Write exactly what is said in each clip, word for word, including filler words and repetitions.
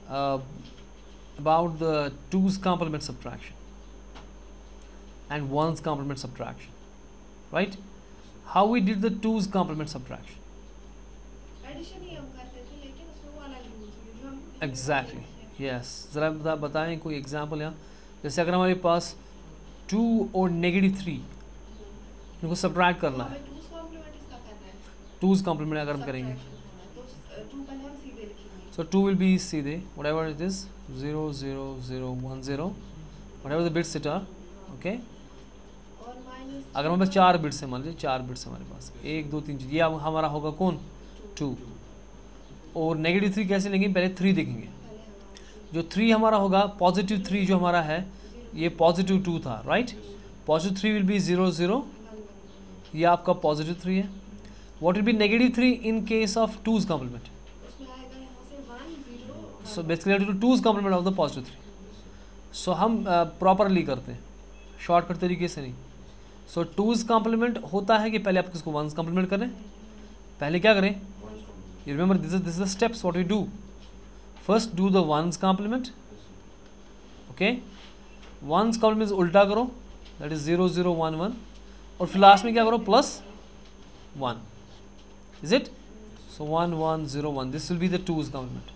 uh, about the two's complement subtraction and one's complement subtraction, right? How we did the two's complement subtraction? Addition ही हम करते थे लेकिन उसमें वो अलग रूल्स हैं जो हम एग्जैक्टली, यस। ज़रा बता बताएं कोई एग्जांपल यहाँ। जैसे अगर हमारे पास टू और नेगेटिव थ्री, इनको सब्ट्रैक्ट करना है, हमें टूज कॉम्प्लीमेंट इसका करना है, टू's complement अगर हम करेंगे, तो टू पहले हम सीधे लिखेंगे। so two will be सीधे whatever it is zero zero zero one zero whatever the bits it are, okay। और माइनस अगर हमारे पास चार बिट्स हैं, मान लीजिए चार बिट्स हमारे पास, एक दो तीन, ये अब हमारा होगा कौन, टू। और नेगेटिव थ्री कैसे लेंगे, पहले थ्री देखेंगे। जो थ्री हमारा होगा, पॉजिटिव थ्री जो हमारा है, ये पॉजिटिव टू था, right. Positive three will be zero zero, ये आपका पॉजिटिव थ्री है। What will be negative three in case of two's complement, उसमें आएगा यहाँ से one zero. So basically two two's complement of the positive three. So हम properly uh, करते हैं, शॉर्टकट तरीके से नहीं। सो टूज कॉम्प्लीमेंट होता है कि पहले आप किसको वंस कॉम्प्लीमेंट करें, पहले क्या करें, you remember this is this is the steps what we do. First do the one's complement, okay. One's complement उल्टा करो, that is zero zero one one, और फिर लास्ट में क्या करो, plus one, is it. So one one zero one, this will be the two's complement.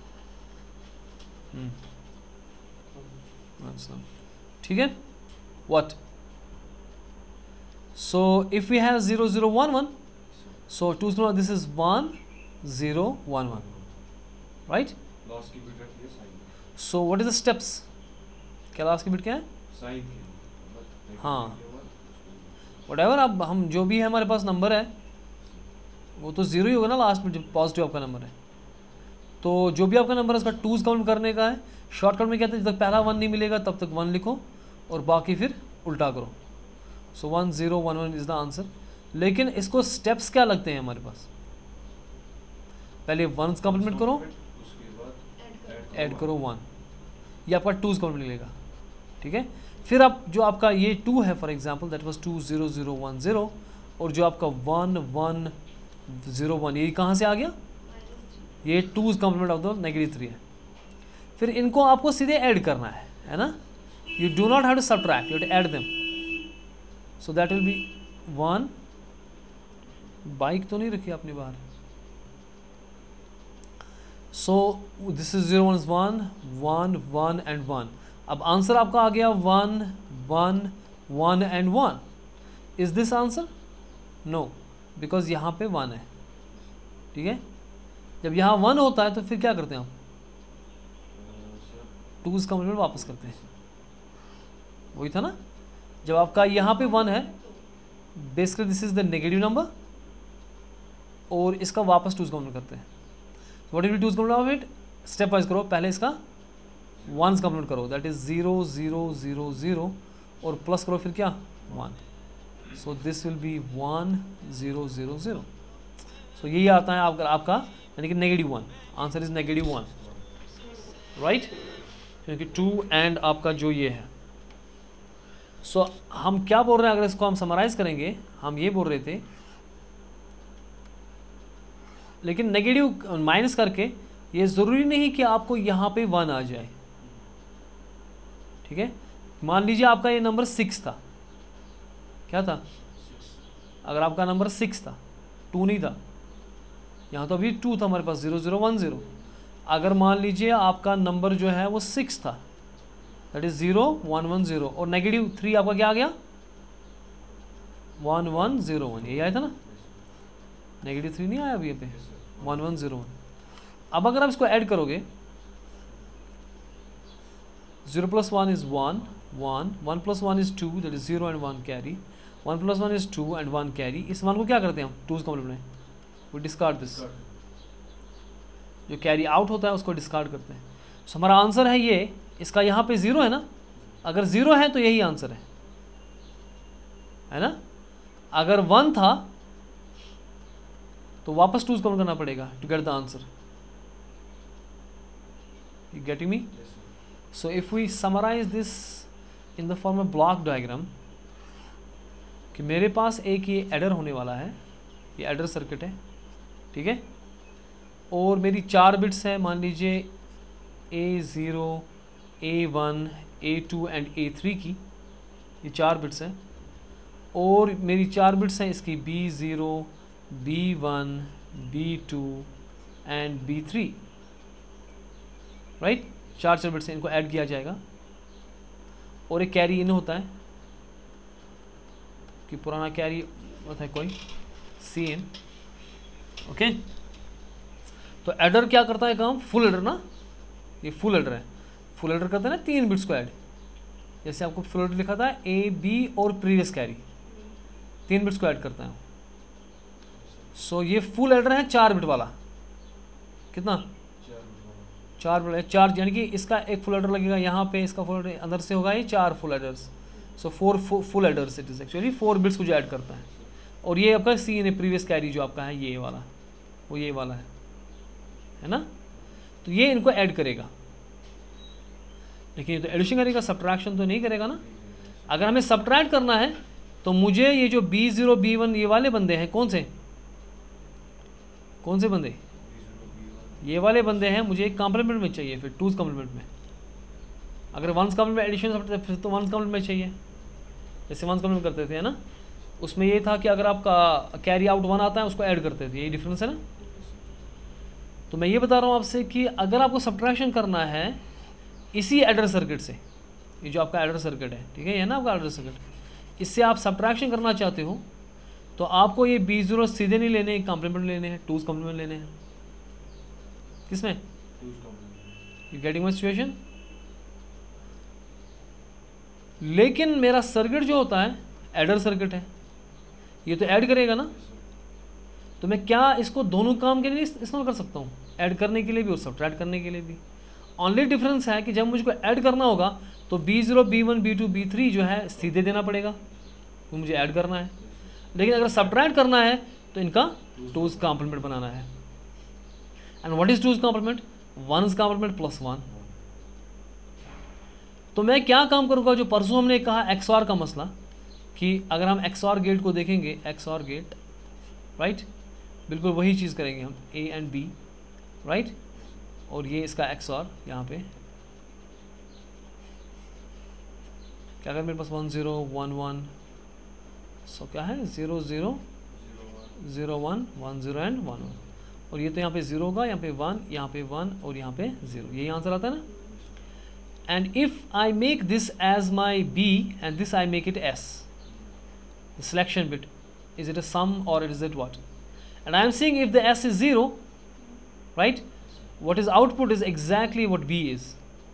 ठीक है, what. So if we have zero zero one one, so two's complement, this is one zero one one, right? Last की bit रखिए sign। So what is the steps? क्या last की bit क्या है? Sign की। हाँ, whatever अब हम जो भी है हमारे पास नंबर है, वो तो ज़ीरो ही होगा ना लास्ट में, जब पॉजिटिव आपका नंबर है। तो जो भी आपका नंबर है उसका टूज काउंट करने का है। शॉर्टकट में कहते हैं जब तक पहला वन नहीं मिलेगा तब तक वन लिखो और बाकी फिर उल्टा करो। So one zero one one is the answer. लेकिन इसको स्टेप्स क्या लगते हैं हमारे पास, पहले वंस कॉम्प्लीमेंट करो, ऐड करो वन, ये आपका टूज कॉम्प्लीमेंट मिलेगा, ठीक है। फिर आप जो आपका ये टू है, for example that was two zero zero one zero, और जो आपका वन वन ज़ीरो वन, ये कहाँ से आ गया, ये two's complement of the negative three है। फिर इनको आपको सीधे ऐड करना है, है ना। You do not have to subtract, you have to add them. So that will be one, bike तो नहीं रखी आपने बाहर। So this is zero one is one one one and one. अब आंसर आपका आ गया one one one and one. Is this answer? No, because यहाँ पे वन है, ठीक है। जब यहाँ वन होता है तो फिर क्या करते हैं आप, टूज कॉम्प्लीमेंट वापस करते हैं, वही था ना। जब आपका यहाँ पे वन है, basically this is the negative number, और इसका वापस टूज कॉम्प्लीमेंट करते हैं। What will two's complement of it, step wise करो, पहले इसका वंस कॉम्प्लीमेंट करो, that is zero zero zero zero, और प्लस करो फिर क्या, one. So this will be one zero zero zero. So यही आता है आपका आपका यानी कि negative one. Answer is negative one, right, क्योंकि टू एंड आपका जो ये है। सो so, हम क्या बोल रहे हैं, अगर इसको हम समराइज करेंगे, हम ये बोल रहे थे, लेकिन नेगेटिव माइनस करके ये ज़रूरी नहीं कि आपको यहाँ पे वन आ जाए, ठीक है। मान लीजिए आपका ये नंबर सिक्स था, क्या था, अगर आपका नंबर सिक्स था, टू नहीं था, यहाँ तो अभी टू था हमारे पास, ज़ीरो ज़ीरो वन ज़ीरो। अगर मान लीजिए आपका नंबर जो है वो सिक्स था, that is zero one one zero, और नेगेटिव थ्री आपका क्या आ गया, वन वन ज़ीरो वन, यही आया था ना। नेगेटिव थ्री नहीं आया अभी ये पे, वन वन ज़ीरो वन। अब अगर आप इसको ऐड करोगे, zero plus one is one one, one plus one is two, that is zero and one carry, one plus one is two and one carry. इस वन को क्या करते हैं हम, टूज कॉम्प्लीमेंट में वो डिस्कार्ड दिस, जो कैरी आउट होता है उसको डिस्कार्ड करते हैं। सो हमारा आंसर है ये, इसका यहाँ पे ज़ीरो है ना, अगर ज़ीरो है तो यही आंसर है, है ना। अगर वन था तो वापस टूज कॉम्प्लीमेंट करना पड़ेगा to get the answer. You getting me? So if we summarise this in the form of block diagram, कि मेरे पास एक ये एडर होने वाला है, ये एडर सर्किट है, ठीक है, और मेरी चार बिट्स हैं, मान लीजिए A zero, A one, A two and A three की, ये चार बिट्स हैं, और मेरी चार बिट्स हैं इसकी B zero, B one, B two and B three, right. चार चार बिट्स हैं, इनको ऐड किया जाएगा, और एक कैरी इन होता है कि पुराना कैरी होता है कोई सी इन, ओके। तो एडर क्या करता है काम, फुल एडर ना, ये फुल एडर है, फुल एडर करता है ना तीन बिट्स को ऐड, जैसे आपको फुल एडर लिखा था ए बी और प्रीवियस कैरी, तीन बिट्स को ऐड करता है। सो so, ये फुल एडर है चार बिट वाला, कितना, चार बिट है, चार, यानी कि इसका एक फुल एडर लगेगा यहाँ पे, इसका फुल एडर अंदर से होगा ये चार full adders, so four full adders, it is actually four bits को जो ऐड करता है। और ये आपका सी इन प्रीवियस कैरी जो आपका है ये वाला, वो ये वाला है है ना, तो ये इनको ऐड करेगा, लेकिन ये तो एडिशन करेगा, सब्ट्रैक्शन तो नहीं करेगा ना। अगर हमें सब्ट्रैक्ट करना है तो मुझे ये जो बी ज़ीरो बी वन ये वाले बंदे हैं, कौन से कौन से बंदे, ये वाले बंदे हैं, मुझे एक कॉम्प्लीमेंट में चाहिए, फिर टूज कॉम्प्लीमेंट में। अगर वंस कॉम्प्लीमेंट एडिशन फिर तो वंस कॉम्प्लीमेंट में चाहिए, जैसे वंस कॉम्प्लीमेंट करते थे है ना, उसमें ये था कि अगर आपका कैरी आउट वन आता है उसको ऐड करते थे, यही डिफरेंस है ना। तो मैं ये बता रहा हूँ आपसे कि अगर आपको सब्ट्रैक्शन करना है इसी एडर सर्किट से, ये जो आपका एडर सर्किट है, ठीक है, ये ना आपका एडर सर्किट, इससे आप सब्ट्रैक्शन करना चाहते हो तो आपको ये बी ज़ीरो सीधे नहीं लेने, कॉम्प्लीमेंट लेने हैं, टूज कॉम्प्लीमेंट लेने हैं, किसमें, यू गेटिंग माय सिचुएशन। लेकिन मेरा सर्किट जो होता है एडर सर्किट है, ये तो ऐड करेगा ना, तो मैं क्या इसको दोनों काम के लिए इस्तेमाल कर सकता हूँ, ऐड करने के लिए भी और सब्ट्रैक्ट करने के लिए भी। ओनली डिफरेंस है कि जब मुझको ऐड करना होगा तो B zero B one B two B three जो है सीधे देना पड़ेगा, तो मुझे ऐड करना है। लेकिन अगर सब्ट्रैक्ट करना है तो इनका टूज कॉम्प्लीमेंट बनाना है। And what is two's complement, one's complement plus one. तो मैं क्या काम करूँगा, जो परसों हमने कहा एक्सऑर का मसला, कि अगर हम एक्सऑर गेट को देखेंगे, एक्सऑर गेट, राइट, बिल्कुल वही चीज़ करेंगे हम, ए एंड बी, राइट, और ये इसका एक्सऑर यहाँ पे क्या, अगर मेरे पास one zero one one, so क्या है zero zero zero one one zero and one one, और ये तो यहाँ पे ज़ीरो होगा, यहाँ पे वन, यहाँ पे वन और यहाँ पे ज़ीरो, यही आंसर आता है ना। And if I make this as my B and this I make it S, selection bit, is it a sum or is it what? And I am saying if the S is zero, right, what is output is exactly what B is,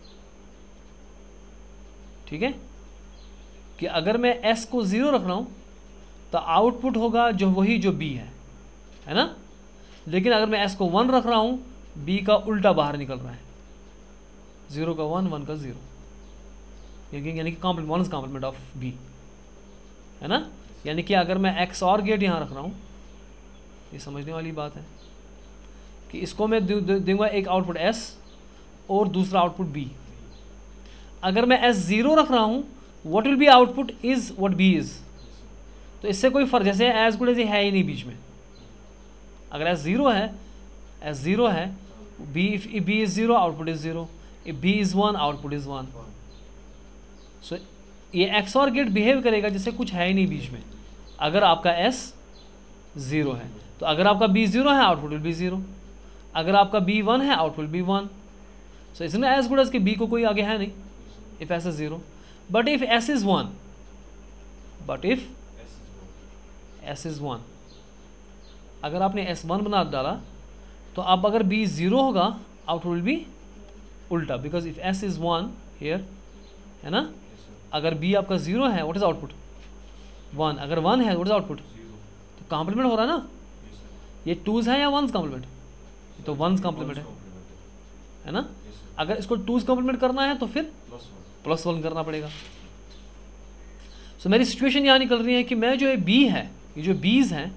ठीक है, कि अगर मैं S को zero रख रहा हूँ तो आउटपुट होगा जो वही जो B है है ना। लेकिन अगर मैं S को वन रख रहा हूँ, B का उल्टा बाहर निकल रहा है, ज़ीरो का वन, वन का ज़ीरो, यानी कि complement, one is complement of B, है ना। यानी कि अगर मैं एक्स और गेट यहाँ रख रहा हूँ, ये समझने वाली बात है कि इसको मैं दूंगा एक आउटपुट S और दूसरा आउटपुट B। अगर मैं S ज़ीरो रख रहा हूँ, what will be output is what B is. तो इससे कोई फर्क, जैसे एज गुड एज है ही नहीं बीच में। अगर S ज़ीरो है, S ज़ीरो है, B if B is zero output is zero, if B is one output is one. So ये एक्सऑर गेट बिहेव करेगा जैसे कुछ है ही नहीं बीच में, अगर आपका S ज़ीरो है। तो अगर आपका B ज़ीरो है, आउटपुट विल बी ज़ीरो, अगर आपका B वन है, output will be one. So इसमें एज गुड एज कि B को कोई आगे है नहीं, if S is zero. But if S is one, but if S is one, अगर आपने S वन बना डाला तो अब अगर B ज़ीरो होगा, आउटपुट विल बी उल्टा, because if S is one here, है ना। अगर B आपका ज़ीरो है, व्हाट इज़ आउटपुट, वन, अगर वन है व्हाट इज़ आउटपुट, तो कॉम्प्लीमेंट हो रहा है ना। ये टूज है या वंस कॉम्प्लीमेंट, ये तो वंस कॉम्प्लीमेंट है, है ना। अगर इसको टूज कॉम्प्लीमेंट करना है तो फिर प्लस वन करना पड़ेगा। सो so, मेरी सिचुएशन यहाँ निकल रही है कि मैं जो ये B है, ये जो B's हैं,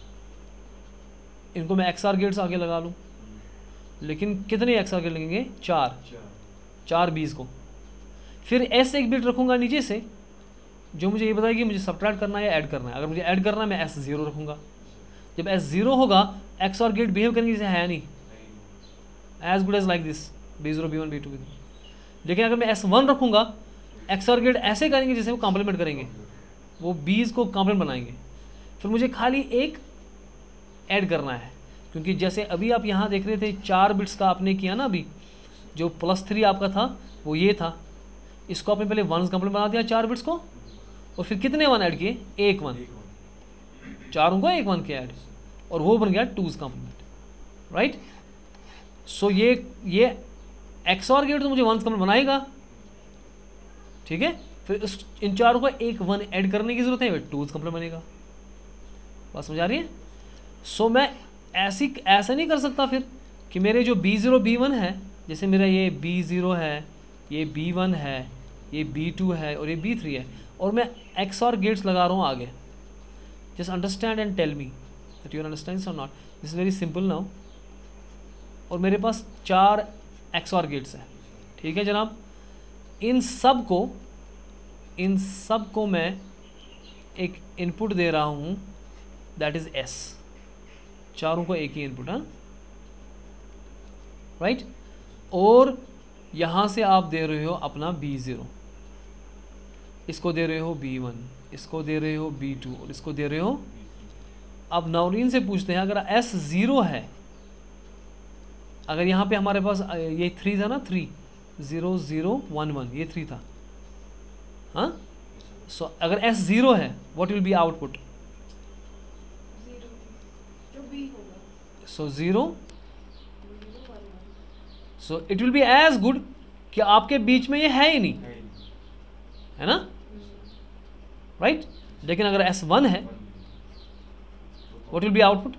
इनको मैं एक्स आर गेट्स आगे लगा लूँ, लेकिन कितने एक्स आर गेट लगेंगे, चार, चार B's को। फिर S एक बिट रखूँगा नीचे से, जो मुझे ये बताएगी मुझे सब्ट्रैक्ट करना है या ऐड करना है। अगर मुझे ऐड करना है, मैं S ज़ीरो रखूँगा। जब S ज़ीरो होगा, एक्स और गेट बिहेव करेंगे जैसे है नहीं, as good as like this, B zero B one B two B three. लेकिन अगर मैं एस वन रखूँगा, एक्सऑर गेट ऐसे करेंगे जैसे वो कॉम्प्लीमेंट करेंगे, वो बीज को कॉम्प्लीमेंट बनाएंगे। फिर मुझे खाली एक ऐड करना है, क्योंकि जैसे अभी आप यहाँ देख रहे थे चार बिट्स का आपने किया ना, अभी जो प्लस थ्री आपका था वो ये था, इसको आपने पहले वन कॉम्प्लीमेंट बना दिया चार बिट्स को, और फिर कितने वन ऐड किए, एक वन, चारों को एक वन के ऐड, और वो बन गया टूज कॉम्प्लीमेंट, राइट। सो ये ये एक्सऑर गेट तो मुझे वन कॉम्प्लीमेंट बनाएगा, ठीक है। फिर इस इन चारों को एक वन ऐड करने की जरूरत है, फिर टूज कॉम्प्लीमेंट बनेगा। बात समझ आ रही है। सो so, मैं ऐसी ऐसा नहीं कर सकता फिर कि मेरे जो बी ज़ीरो बी वन है, जैसे मेरा ये बी ज़ीरो है, ये बी वन है, ये बी टू है और ये बी थ्री है, और मैं एक्स और गेट्स लगा रहा हूँ आगे। Just understand and tell me that you understand or not, this is very simple now. और मेरे पास चार एक्स और गेट्स हैं, ठीक है जनाब। इन सब को इन सब को मैं एक इनपुट दे रहा हूँ, दैट इज एस। चारों को एक ही इनपुट, हाँ राइट। और यहाँ से आप दे रहे हो अपना बी ज़ीरो, इसको दे रहे हो बी वन, इसको दे रहे हो बी टू और इसको दे रहे हो। अब नौरीन से पूछते हैं, अगर एस ज़ीरो है, अगर यहाँ पे हमारे पास ये थ्री था ना, three zero zero one one, ये थ्री था, हाँ। सो so, अगर एस ज़ीरो है, what will be output, so zero. So it will be as good कि आपके बीच में ये है ही नहीं, है ना, राइट right? लेकिन अगर एस वन है, what will be output,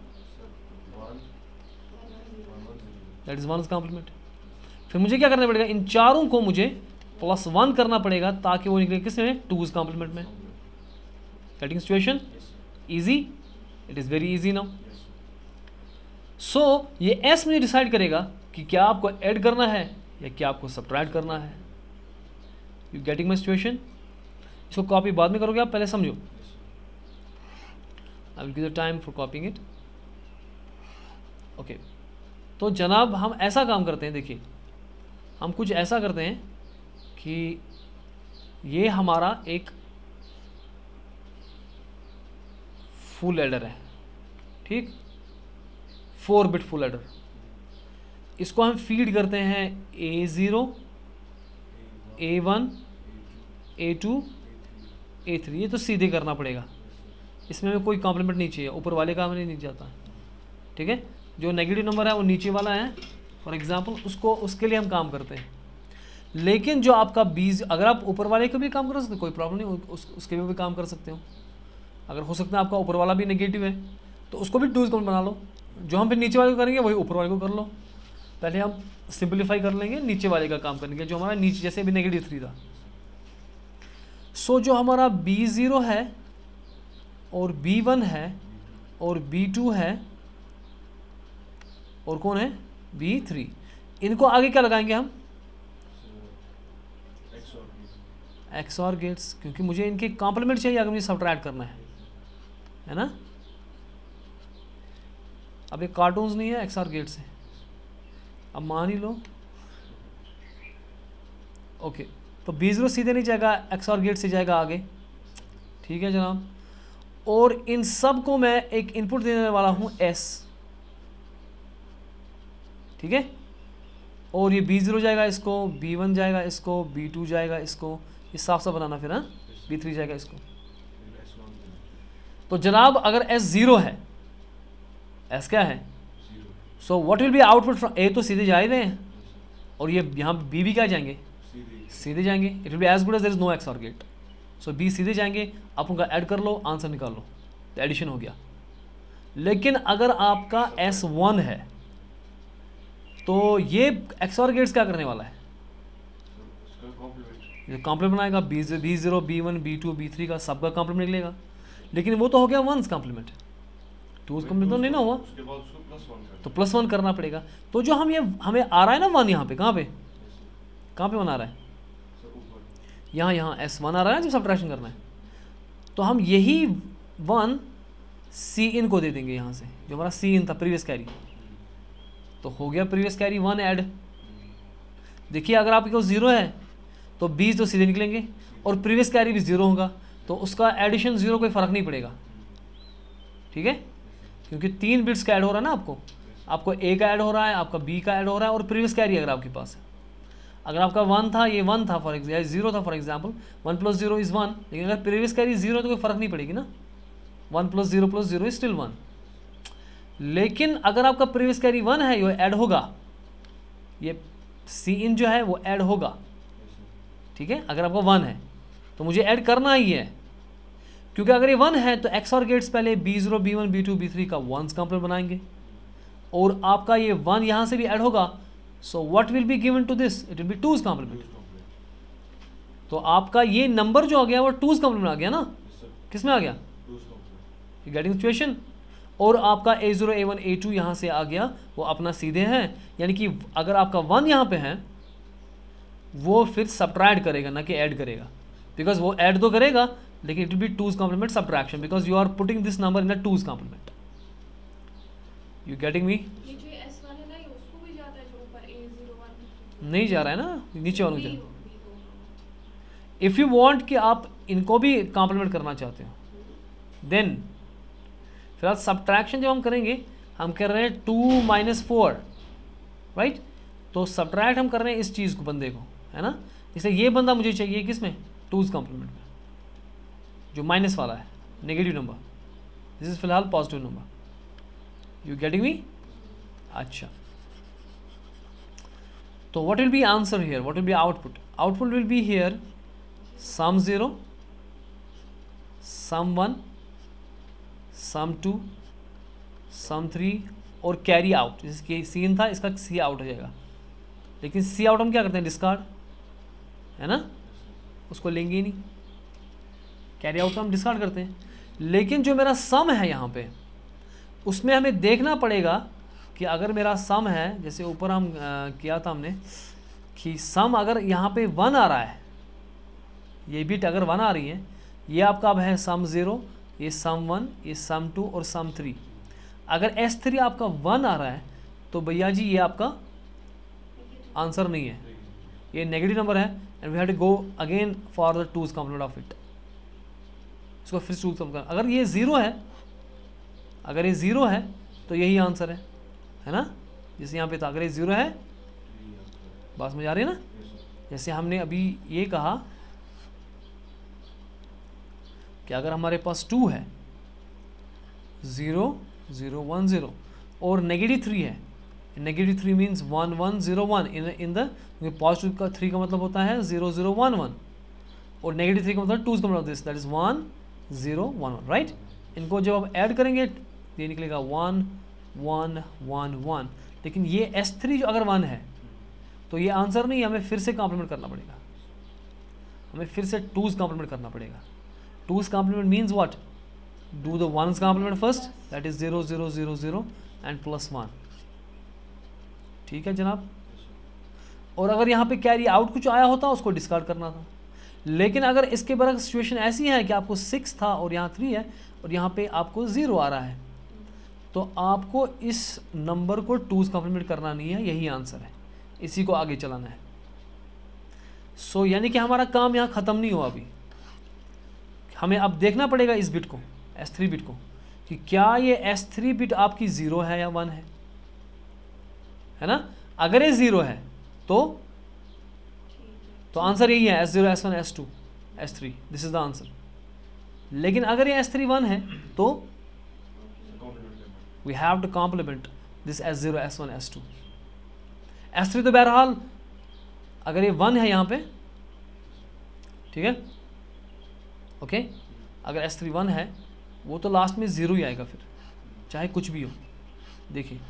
that is one complement. फिर मुझे क्या करना पड़ेगा, इन चारों को मुझे प्लस वन करना पड़ेगा ताकि वो निकले किस में, टूज कॉम्प्लीमेंट में। Getting situation, easy, it is very easy now. So ये एस मुझे डिसाइड करेगा कि क्या आपको ऐड करना है या क्या आपको सब्ट्रैक्ट करना है। You getting my situation. इसको कॉपी बाद में करोगे आप, पहले समझो। I will give the time for copying it. Okay, तो जनाब हम ऐसा काम करते हैं, देखिए हम कुछ ऐसा करते हैं कि ये हमारा एक फुल एडर है, ठीक, फोर बिट फुल एडर। इसको हम फीड करते हैं A zero, A one, A two, A three. ये तो सीधे करना पड़ेगा, इसमें हमें कोई कॉम्प्लीमेंट नहीं चाहिए, ऊपर वाले का हमें नहीं जाता, ठीक है। जो नेगेटिव नंबर है वो नीचे वाला है, फॉर एग्जांपल, उसको उसके लिए हम काम करते हैं। लेकिन जो आपका बीज, अगर आप ऊपर वाले का भी काम कर सकते हो, कोई प्रॉब्लम नहीं, उस, उसके भी, भी काम कर सकते हो। अगर हो सकता है आपका ऊपर वाला भी नेगेटिव है तो उसको भी टूज कॉम्प्लीमेंट बना लो। जो हम फिर नीचे वाले को करेंगे वही ऊपर वाले को कर लो। पहले हम सिंपलीफाई कर लेंगे नीचे वाले का काम करने के, जो हमारा नीचे जैसे अभी नेगेटिव थ्री था। सो जो हमारा बी ज़ीरो है और बी वन है और बी टू है और कौन है, बी थ्री, इनको आगे क्या लगाएंगे हम, एक्सऑर गेट्स, क्योंकि मुझे इनके कॉम्प्लीमेंट चाहिए अगर मुझे सब्ट्रैक्ट करना है, है ना। अब ये कार्टून्स नहीं है, एक्सऑर गेट्स है। अब मान ही लो, ओके, तो बी ज़ीरो सीधे नहीं जाएगा, एक्सऑर गेट से जाएगा आगे, ठीक है जनाब। और इन सब को मैं एक इनपुट देने वाला हूँ एस, ठीक है। और ये बी ज़ीरो जाएगा इसको, बी वन जाएगा इसको, बी टू जाएगा इसको, ये साफ साफ बनाना फिर, हाँ, बी थ्री जाएगा इसको। तो जनाब अगर एस ज़ीरो है, एस क्या है, so what will be output from A, तो सीधे जा ही रहे हैं, और ये यहाँ बी भी क्या जाएंगे, सीधे जाएंगे। It will be as good as there is no XOR gate. So B सीधे जाएंगे, आप उनका ऐड कर लो, आंसर निकाल लो, तो एडिशन हो गया। लेकिन अगर आपका एस वन है तो ये एक्सऑर गेट्स क्या करने वाला है, ये कॉम्प्लीमेंट बनाएगा, B B zero, B one, B two, B three का सबका कॉम्प्लीमेंट निकलेगा। लेकिन वो तो हो गया वंस कॉम्प्लीमेंट, टूज कॉम्प्लीमेंट तो नहीं ना हुआ, तो प्लस वन करना पड़ेगा। तो जो हम ये हमें आ रहा है ना वन, यहाँ पे कहाँ पे कहाँ पे वन आ रहा है, यहाँ यहाँ एस वन आ रहा है ना, जब सब्ट्रैक्शन करना है तो हम यही वन सी इन को दे देंगे यहाँ से, जो हमारा सी इन था प्रीवियस कैरी, तो हो गया प्रीवियस कैरी वन ऐड, देखिए अगर आपके पास ज़ीरो है तो बीस तो सीधे निकलेंगे और प्रीवियस कैरी भी ज़ीरो होगा, तो उसका एडिशन ज़ीरो कोई फ़र्क नहीं पड़ेगा, ठीक है, क्योंकि तीन बिट्स का ऐड हो रहा है ना आपको, आपको ए का ऐड हो रहा है, आपका बी का ऐड हो रहा है और प्रीवियस कैरी अगर आपके पास है। अगर आपका वन था, ये वन था फॉर एग्जाम्पल, ज़ीरो था for example, one plus zero is one, लेकिन अगर प्रीवियस कैरी ज़ीरो है तो कोई फ़र्क नहीं पड़ेगी ना, one plus zero plus zero is still one. लेकिन अगर आपका प्रीवियस कैरी वन है, ये ऐड होगा, ये सी इन जो है वो ऐड होगा, ठीक है, अगर आपका वन है तो मुझे ऐड करना ही है, क्योंकि अगर ये वन है तो एक्स और गेट्स पहले B zero B one B two B three का वंस कॉम्प्लीमेंट बनाएंगे और आपका ये वन यहाँ से भी ऐड होगा, so what will be given to this, it will be two's complement. तो आपका ये नंबर जो आ गया वो टूज कॉम्प्लीमेंट आ गया ना, किस में आ गया, गेटिंग सिचुएशन। और आपका A zero A one A two यहाँ से आ गया, वो अपना सीधे हैं, यानी कि अगर आपका वन यहाँ पे है वो फिर सब्ट्रैक्ट करेगा ना कि ऐड करेगा, बिकॉज वो ऐड तो करेगा लेकिन it will be two's complement subtraction, because you are putting this number in a two's complement. You getting me? ये जो एस वन है ना, ये उसको भी जाता है जो ऊपर ए ज़ीरो वन नहीं जा रहा है ना, नीचे वालों को बी जा। बी दोनों। इफ़ यू वांट कि आप इनको भी कॉम्प्लीमेंट करना चाहते हो, देन फिलहाल सब्ट्रैक्शन जब हम करेंगे, हम कर रहे हैं टू माइनस फोर, राइट, तो सब्ट्रैक्ट हम कर रहे हैं इस चीज़ को, बंदे को, है ना, इसलिए ये बंदा मुझे चाहिए किस में, टूज कॉम्प्लीमेंट में, जो माइनस वाला है, नेगेटिव नंबर, दिस इज फिलहाल positive number. You getting me? अच्छा, तो what will be answer here, what will be output, output will be here sum zero, sum one, sum two, sum three और carry out. इसके सीन था, इसका सी out हो जाएगा, लेकिन सी आउट हम क्या करते हैं, डिस्कार्ड, है ना, उसको लेंगे ही नहीं, कैरी आउट तो हम डिस्कार्ड करते हैं। लेकिन जो मेरा सम है यहाँ पे, उसमें हमें देखना पड़ेगा कि अगर मेरा सम है, जैसे ऊपर हम आ, किया था हमने कि सम अगर यहाँ पे वन आ रहा है, ये बिट अगर वन आ रही है, ये आपका अब है सम ज़ीरो, ये सम वन, ये सम टू और सम थ्री। अगर एस थ्री आपका वन आ रहा है तो भैया जी ये आपका आंसर नहीं है, ये नेगेटिव नंबर है, and we have to go again for the two's complement of it. इसको फिर टूज कॉम्प्लीमेंट, अगर ये ज़ीरो है, अगर ये ज़ीरो है तो यही आंसर है, है ना, जैसे यहाँ पे था, अगर ये ज़ीरो है, बात समझ आ रही है ना, जैसे हमने अभी ये कहा कि अगर हमारे पास टू है, ज़ीरो ज़ीरो वन ज़ीरो और नेगेटिव थ्री है, negative three means one one zero one, in in the positive का थ्री का मतलब होता है ज़ीरो ज़ीरो वन वन और नेगेटिव थ्री का मतलब टू का मतलब this, that is one zero one one, right. इनको जब आप ऐड करेंगे ये निकलेगा वन वन वन वन, लेकिन ये एस थ्री जो अगर वन है तो ये आंसर नहीं, हमें फिर से कॉम्प्लीमेंट करना पड़ेगा, हमें फिर से टूज कॉम्प्लीमेंट करना पड़ेगा। Two's complement means what, do the ones complement first, that is zero zero zero zero and plus one, ठीक है जनाब। और अगर यहाँ पे कैरी आउट कुछ आया होता उसको डिस्कार्ड करना था, लेकिन अगर इसके बरक्स सिचुएशन ऐसी है कि आपको सिक्स था और यहाँ थ्री है और यहाँ पे आपको ज़ीरो आ रहा है, तो आपको इस नंबर को टूज कॉम्प्लीमेंट करना नहीं है, यही आंसर है, इसी को आगे चलाना है। सो so, यानी कि हमारा काम यहाँ ख़त्म नहीं हुआ अभी, हमें अब देखना पड़ेगा इस बिट को, एस थ्री बिट को, कि क्या ये एस थ्री बिट आपकी ज़ीरो है या वन है, है ना। अगर ये ज़ीरो है तो तो आंसर यही है, S zero S one S two S three, this is the answer. लेकिन अगर ये एस थ्री वन है तो we have to complement this S zero S one S two. S three तो बहरहाल अगर ये वन है यहाँ पे, ठीक है, ओके okay? अगर एस थ्री वन है वो तो लास्ट में ज़ीरो ही आएगा फिर, चाहे कुछ भी हो। देखिए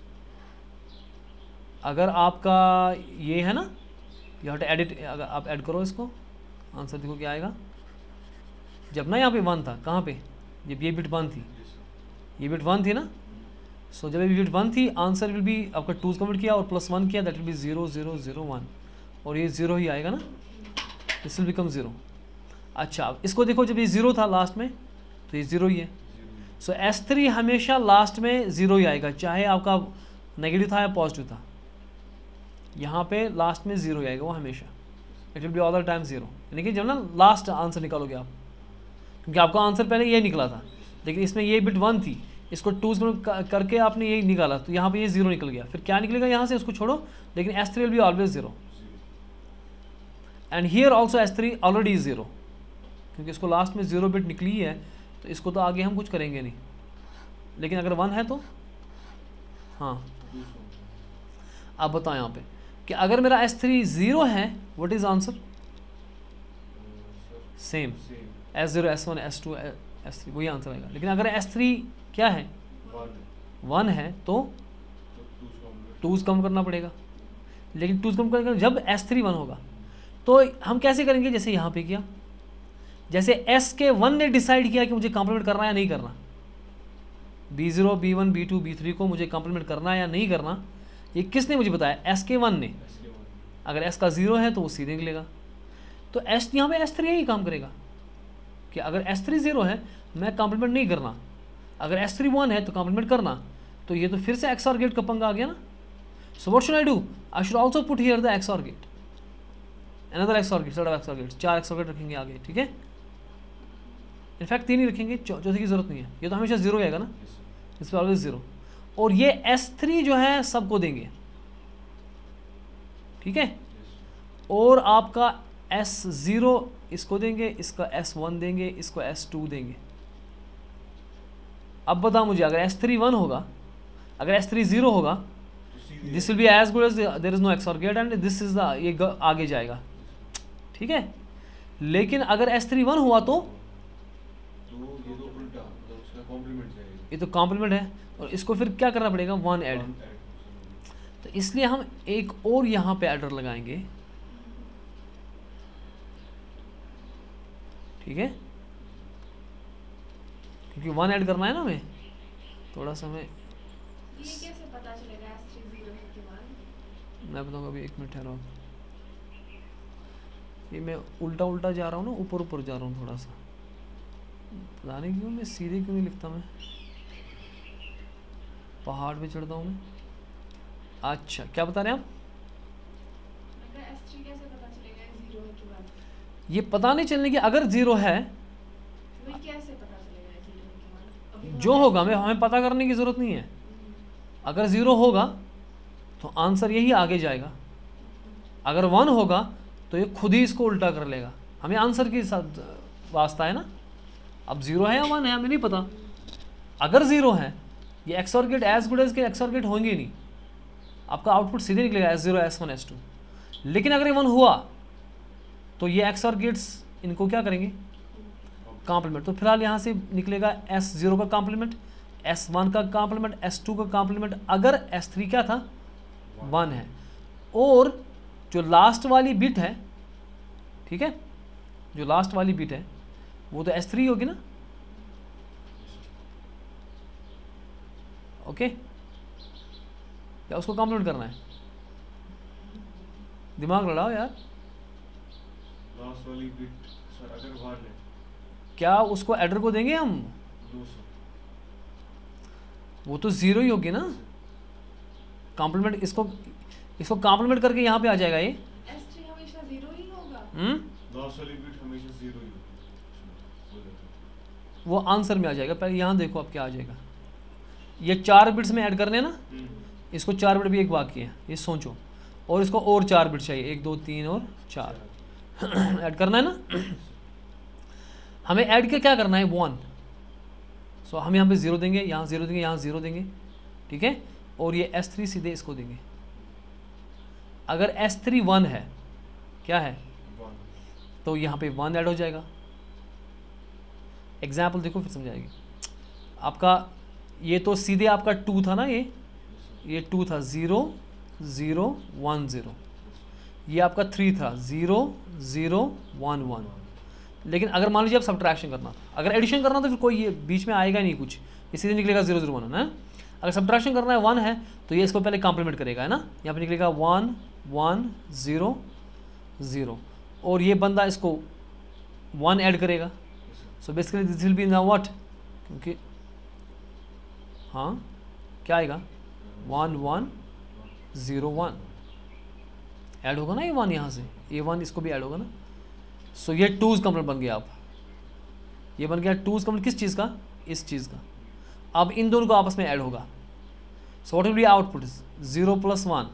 अगर आपका ये है ना, यू हैव टू एडिट, अगर आप ऐड करो इसको, आंसर देखो क्या आएगा। जब ना यहाँ पे वन था, कहाँ पे, जब ये बिट वन थी, ये बिट वन थी ना, सो so, जब ये बिट वन थी आंसर विल बी, आपका टूज कमेंट किया और प्लस वन किया, that will be zero zero zero one, और ये ज़ीरो ही आएगा ना, दिस विल बिकम ज़ीरो। अच्छा इसको देखो, जब ये ज़ीरो था लास्ट में तो ये ज़ीरो ही है, सो एस थ्री हमेशा लास्ट में ज़ीरो ही आएगा, चाहे आपका नेगेटिव था या पॉजिटिव था, यहाँ पे लास्ट में ज़ीरो आएगा वो हमेशा, it will be all the time zero, यानी कि जब ना लास्ट आंसर निकालोगे आप, क्योंकि आपका आंसर पहले ये निकला था, लेकिन इसमें ये बिट वन थी, इसको टूज करके आपने ये निकाला, तो यहाँ पे ये ज़ीरो निकल गया, फिर क्या निकलेगा यहाँ से, उसको छोड़ो, लेकिन S three will be always zero, and here also S three already zero, क्योंकि इसको लास्ट में ज़ीरो बिट निकली है, तो इसको तो आगे हम कुछ करेंगे नहीं, लेकिन अगर वन है तो हाँ। अब बताओ यहाँ पे कि अगर मेरा एस थ्री ज़ीरो है, what is answer? Same, S zero S one S two S three, वही आंसर आएगा। लेकिन अगर एस थ्री क्या है, वन है, तो टूज़ कम करना पड़ेगा। लेकिन टूज़ कम करने जब एस थ्री वन होगा तो हम कैसे करेंगे, जैसे यहाँ पे किया, जैसे एस के वन ने डिसाइड किया कि मुझे कॉम्प्लीमेंट करना है या नहीं करना, B zero B one B two B three को मुझे कॉम्प्लीमेंट करना है या नहीं करना, ये किसने मुझे बताया? एस के वन ने। अगर एस का ज़ीरो है तो वो सीधे निकलेगा, तो एस यहाँ पे एस थ्री यही काम करेगा कि अगर एस थ्री ज़ीरो है मैं कॉम्प्लीमेंट नहीं करना, अगर एस थ्री वन है तो कॉम्प्लीमेंट करना, तो ये तो फिर से एक्स ऑर गेट का पंगा आ गया ना। So what should I do? I should also put here the XOR gate, another XOR gate, set of XOR gate, चार एक्स ऑर गेट रखेंगे आगे, ठीक है। इनफैक्ट तीन ही रखेंगे, चौथे की जरूरत नहीं है, ये तो हमेशा जीरो आएगा ना, इस पर ऑलवेज जीरो। और ये एस थ्री जो है सबको देंगे, ठीक है, और आपका एस ज़ीरो इसको देंगे, इसका एस वन देंगे, इसको एस टू देंगे। अब बताओ मुझे, अगर एस थ्री वन होगा, अगर एस थ्री ज़ीरो होगा, this will be as good as there is no XOR gate and this is the, ये आगे जाएगा, ठीक है। लेकिन अगर एस थ्री वन हुआ तो ये तो उल्टा, मतलब उसका कॉम्प्लीमेंट जाएगा, ये तो कॉम्प्लीमेंट है, और इसको फिर क्या करना पड़ेगा? One add. तो इसलिए हम एक और यहाँ पे एडर लगाएंगे, ठीक है, क्योंकि वन ऐड करना है ना हमें, थोड़ा सा हमें। ये कैसे पता चलेगा एस थ्री ज़ीरो है के बाद? मैं बताऊँगा अभी, एक मिनट ठहरो। ये मैं उल्टा उल्टा जा रहा हूँ ना, ऊपर ऊपर जा रहा हूँ थोड़ा सा, पता नहीं क्यों, मैं सीधे क्यों नहीं लिखता, मैं पहाड़ पे चढ़ता हूँ मैं। अच्छा, क्या बता रहे हैं आप? एस थ्री कैसे पता चलेगा ज़ीरो है के बाद? ये पता नहीं चलने की, अगर ज़ीरो है वही कैसे पता चलेगा ज़ीरो है के बाद? अभी जो होगा, हमें हमें पता करने की ज़रूरत नहीं है। अगर ज़ीरो होगा तो आंसर यही आगे जाएगा, अगर वन होगा तो ये खुद ही इसको उल्टा कर लेगा, हमें आंसर के साथ वास्ता है ना। अब ज़ीरो है या वन है हमें नहीं पता, अगर ज़ीरो है ये XOR gate as good as के एक्स ऑर गेट होंगे ही नहीं, आपका आउटपुट सीधे निकलेगा S zero S one S two. लेकिन अगर ये वन हुआ तो ये एक्स ऑर गेट्स इनको क्या करेंगे? कॉम्प्लीमेंट। तो फिलहाल यहाँ से निकलेगा एस ज़ीरो का कॉम्प्लीमेंट, एस वन का कॉम्प्लीमेंट, एस टू का कॉम्प्लीमेंट, अगर एस थ्री क्या था? वन है। और जो लास्ट वाली बिट है, ठीक है, जो लास्ट वाली बिट है वो तो एस थ्री होगी ना, ओके। या उसको कॉम्प्लीमेंट करना है? दिमाग लड़ाओ यार। लास्ट वाली बिट सर अगर वन है, क्या उसको एडर को देंगे हम? दो सौ, वो तो ज़ीरो ही होगी ना, कॉम्प्लीमेंट, इसको इसको कॉम्प्लीमेंट करके यहाँ पे आ जाएगा ये। एस थ्री हमेशा ज़ीरो ही होगा? हम्म, लास्ट वाली बिट हमेशा जीरो ही होगी, वो आंसर में आ जाएगा। पहले यहाँ देखो अब क्या आ जाएगा, ये चार बिट्स में ऐड करने ना, इसको चार बिट भी एक बाकी है, ये सोचो, और इसको और चार बिट चाहिए, एक दो तीन और चार ऐड करना है ना। हमें ऐड के क्या करना है? वन। सो हम यहाँ पे ज़ीरो देंगे, यहाँ ज़ीरो देंगे, यहाँ ज़ीरो देंगे, ठीक है, और ये एस थ्री सीधे इसको देंगे। अगर एस थ्री वन है, क्या है? वन, तो यहाँ पे वन ऐड हो जाएगा। एग्जाम्पल देखो फिर समझाएगी आपका। ये तो सीधे आपका टू था ना, ये ये टू था, ज़ीरो ज़ीरो वन ज़ीरो, ये आपका थ्री था, ज़ीरो ज़ीरो वन वन। लेकिन अगर मान लीजिए आप सब्ट्रैक्शन करना था, अगर एडिशन करना तो फिर कोई ये बीच में आएगा नहीं कुछ, ये सीधे निकलेगा ज़ीरो ज़ीरो वन है। अगर सब्ट्रैक्शन करना है वन है तो ये इसको पहले कॉम्प्लीमेंट करेगा, है ना, यहाँ पे निकलेगा वन वन ज़ीरो ज़ीरो, और ये बंदा इसको वन ऐड करेगा। So basically this will be now what, क्योंकि हाँ क्या आएगा? One one zero one, add होगा ना ये वन यहाँ से, ये वन इसको भी ऐड होगा ना. सो so, ये टूज कॉम्प्लीमेंट बन गया. अब ये बन गया टूज कॉम्प्लीमेंट किस चीज़ का, इस चीज़ का. अब इन दोनों को आपस में ऐड होगा. So what will be output, zero plus one.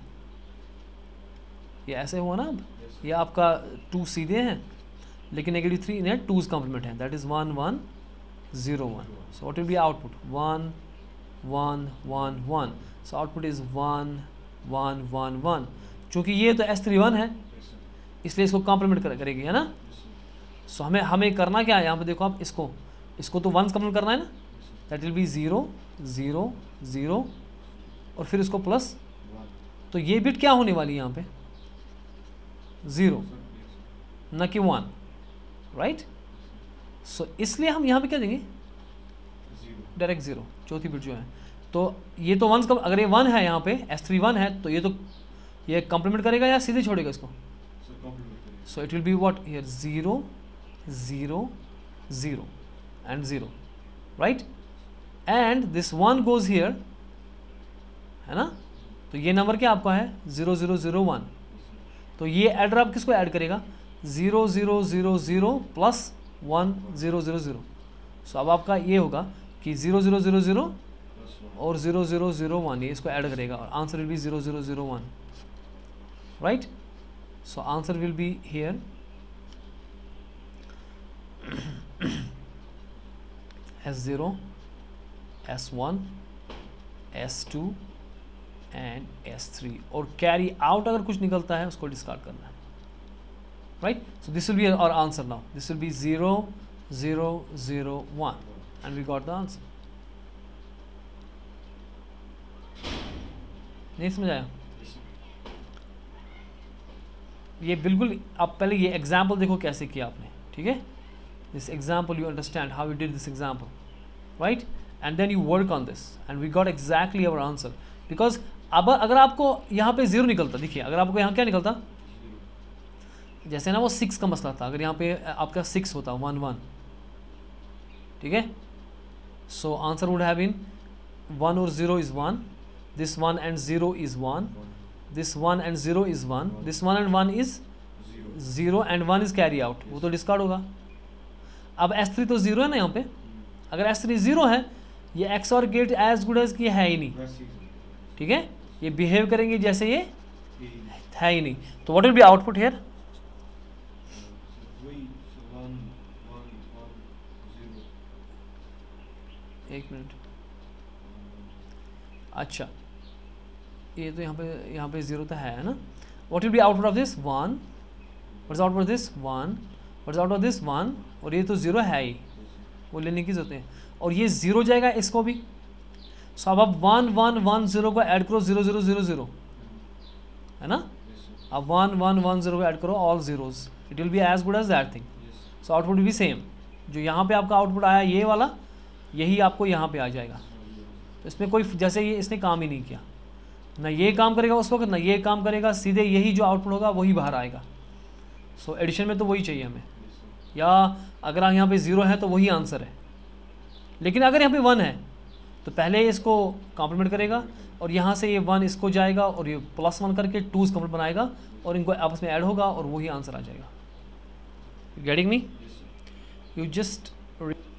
ये ऐसे हुआ ना. अब ये आपका टू सीधे हैं लेकिन नेगेटिव थ्री इन्हें टूज कॉम्प्लीमेंट है. That is one one zero one. So what will be output, one one one one. So output is one one one one. चूँकि ये तो एस थ्री वन है इसलिए इसको कॉम्प्लीमेंट करेगी, है ना. सो so, हमें हमें करना क्या है यहाँ पे, देखो आप इसको इसको तो वंस कम्प्लीमेंट करना है ना. That will be zero zero zero और फिर इसको प्लस. तो ये बिट क्या होने वाली है यहाँ पे, ज़ीरो न कि वन, राइट. सो इसलिए हम यहाँ पे क्या देंगे, डायरेक्ट ज़ीरो, चौथी बिट जो है. तो ये तो वंस, अगर ये वन है यहाँ पे, एस थ्री वन है, तो ये तो ये कॉम्प्लीमेंट करेगा या सीधे छोड़ेगा इसको. So it will be what here, zero zero zero and zero, right. And this one goes here, है ना. तो ये नंबर क्या आपका है, ज़ीरो ज़ीरो ज़ीरो वन. तो ये एडर आप किसको ऐड करेगा, zero zero zero zero plus one zero zero zero. So अब आपका ये होगा कि ज़ीरो ज़ीरो ज़ीरो ज़ीरो और ज़ीरो ज़ीरो ज़ीरो वन, ये इसको ऐड करेगा और answer will be zero zero zero one, right. So answer will be here S zero S one S two and S three. और carry out अगर कुछ निकलता है उसको डिस्कार्ड करना है, right. So this will B our answer now. This will be zero zero zero one and we got the answer. नहीं समझ आया. ये बिल्कुल आप पहले ये एग्जाम्पल देखो कैसे किया आपने, ठीक है. This example you understand how you did this example, right. And then you work on this and we got exactly our answer. Because अब अगर आपको यहाँ पे जीरो निकलता, देखिए अगर आपको यहाँ क्या निकलता, जैसे ना वो सिक्स का मसला था, अगर यहाँ पे आपका सिक्स होता वन वन, ठीक है. So answer would have been one और zero is one, this one and zero is one, this one and zero is one, this one and one is zero and one is carry out, वो तो discard होगा. अब S three तो zero है ना यहाँ पे. अगर एस थ्री ज़ीरो है, ये एक्स और गेट एज गुड एज की है ही नहीं, ठीक है. ये बिहेव करेंगे जैसे ये है ही नहीं. तो what will be output here, एक मिनट. अच्छा ये तो यहाँ पे यहाँ पे ज़ीरो तो है ना. What will be output of this, one. What is output of this, one. What is out of this, one. और ये तो ज़ीरो है ही, वो लेने की जरूरत है. और ये ज़ीरो जाएगा इसको भी. सो अब आप वन वन वन ज़ीरो को ऐड करो, ज़ीरो ज़ीरो ज़ीरो ज़ीरो, है ना. अब वन वन वन ज़ीरो को ऐड करो, all zeros, it will be as good as that thing. So output will be same. जो यहाँ पे आपका आउटपुट आया ये वाला, यही आपको यहाँ पे आ जाएगा. तो इसमें कोई जैसे ये इसने काम ही नहीं किया, ना ये काम करेगा उस वक्त, ना ये काम करेगा, सीधे यही जो आउटपुट होगा वही बाहर आएगा. सो so, एडिशन में तो वही चाहिए हमें, या अगर यहाँ पे ज़ीरो है तो वही आंसर है. लेकिन अगर यहाँ पे वन है तो पहले इसको कॉम्प्लीमेंट करेगा और यहाँ से ये वन इसको जाएगा और ये प्लस वन करके टूज कॉम्प्लीमेंट बनाएगा और इनको आपस में ऐड होगा और वही आंसर आ जाएगा. Getting me, you just